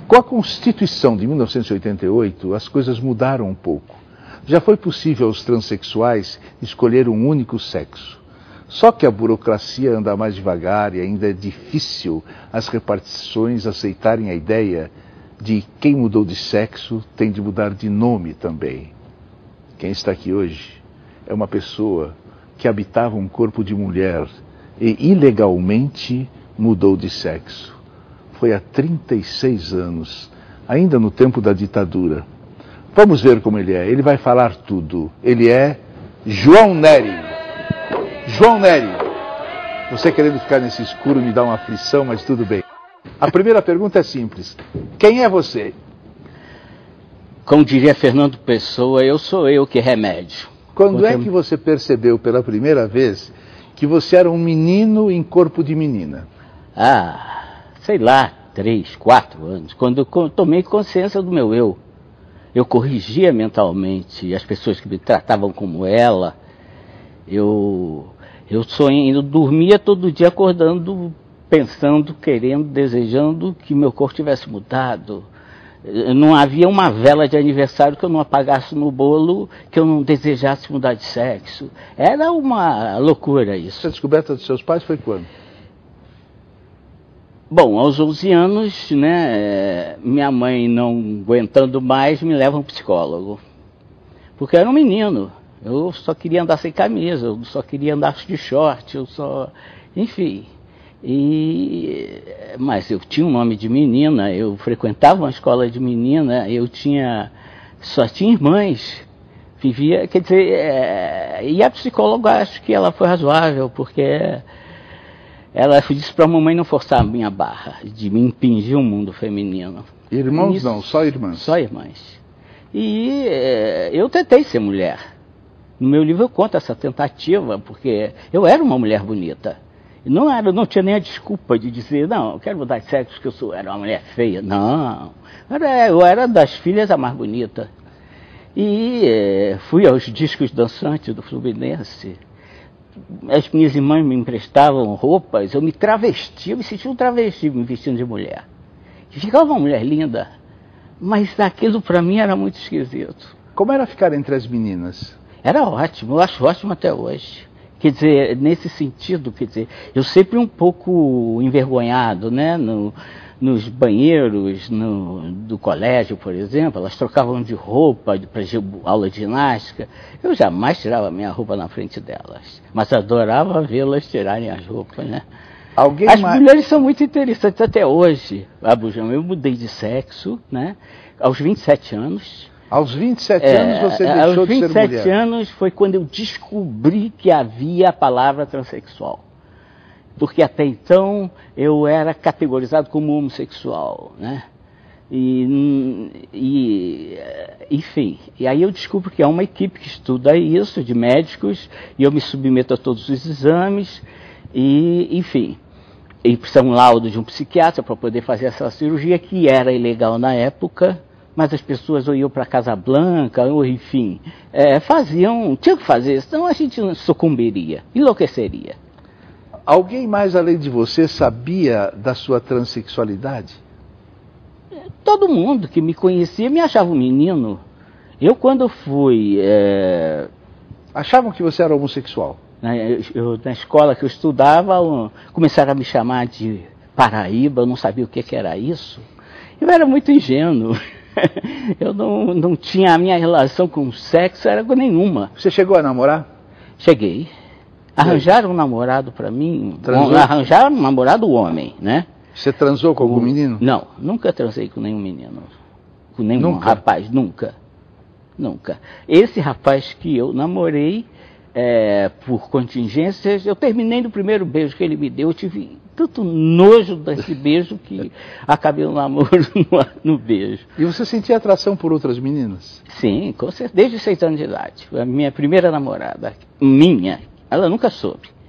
Com a Constituição de 1988, as coisas mudaram um pouco. Já foi possível aos transexuais escolher um único sexo. Só que a burocracia anda mais devagar e ainda é difícil as repartições aceitarem a ideia de quem mudou de sexo tem de mudar de nome também. Quem está aqui hoje é uma pessoa que habitava um corpo de mulher e ilegalmente mudou de sexo. Foi há 36 anos, ainda no tempo da ditadura. Vamos ver como ele é. Ele vai falar tudo. Ele é João Nery. João Nery. Você querendo ficar nesse escuro me dá uma aflição, mas tudo bem. A primeira pergunta é simples. Quem é você? Como diria Fernando Pessoa, eu sou eu que remédio. Quando é que você percebeu pela primeira vez que você era um menino em corpo de menina? Sei lá, 3, 4 anos, quando eu tomei consciência do meu eu. Eu corrigia mentalmente as pessoas que me tratavam como ela. Eu dormia todo dia acordando, pensando, querendo, desejando que meu corpo tivesse mudado. Não havia uma vela de aniversário que eu não apagasse no bolo, que eu não desejasse mudar de sexo. Era uma loucura isso. A descoberta dos seus pais foi quando? Bom, aos 11 anos, né, minha mãe não aguentando mais, me leva a um psicólogo. Porque eu era um menino, eu só queria andar sem camisa, eu só queria andar de short, enfim. Mas eu tinha um nome de menina, eu frequentava uma escola de menina, só tinha irmãs, vivia, quer dizer, e a psicóloga acho que ela foi razoável, porque ela disse para a mamãe não forçar a minha barra, de me impingir um mundo feminino. Irmãos não, só irmãs? Só irmãs. E eu tentei ser mulher. No meu livro eu conto essa tentativa, porque eu era uma mulher bonita. Não tinha nem a desculpa de dizer, não, eu quero mudar de sexo porque era uma mulher feia. Não, eu era das filhas a mais bonita. E fui aos discos dançantes do Fluminense. As minhas irmãs me emprestavam roupas, eu me travestia, eu me sentia um travesti me vestindo de mulher. Ficava uma mulher linda, mas aquilo para mim era muito esquisito. Como era ficar entre as meninas? Era ótimo, eu acho ótimo até hoje. Quer dizer, nesse sentido, eu sempre um pouco envergonhado, né, nos banheiros do colégio, por exemplo, elas trocavam de roupa para aula de ginástica. Eu jamais tirava minha roupa na frente delas, mas adorava vê-las tirarem as roupas, né? As mulheres são muito interessantes até hoje. Abujam, eu mudei de sexo, né, aos 27 anos. Aos 27 anos você deixou de ser mulher? Aos 27 anos foi quando eu descobri que havia a palavra transexual. Porque até então eu era categorizado como homossexual, né? Enfim, e aí eu descubro que há uma equipe que estuda isso, de médicos, e eu me submeto a todos os exames, enfim. E precisa um laudo de um psiquiatra para poder fazer essa cirurgia, que era ilegal na época, mas as pessoas ou iam para Casablanca, ou enfim, tinha que fazer, senão a gente sucumbiria, enlouqueceria. Alguém mais além de você sabia da sua transexualidade? Todo mundo que me conhecia me achava um menino. Eu quando fui... Achavam que você era homossexual? Na escola que eu estudava, começaram a me chamar de Paraíba, eu não sabia o que era isso. Eu era muito ingênuo. Eu não tinha, a minha relação com o sexo era nenhuma. Você chegou a namorar? Cheguei. Arranjaram um namorado para mim. Transou? Arranjaram um namorado homem, né? Você transou com algum menino? Não, nunca transei com nenhum menino. Com nenhum rapaz, nunca. Nunca. Esse rapaz que eu namorei, por contingências, eu terminei no primeiro beijo que ele me deu, eu tive tanto nojo desse beijo que acabei o namoro no beijo. E você sentia atração por outras meninas? Sim, com certeza, desde 6 anos de idade. Foi a minha primeira namorada, ela nunca soube.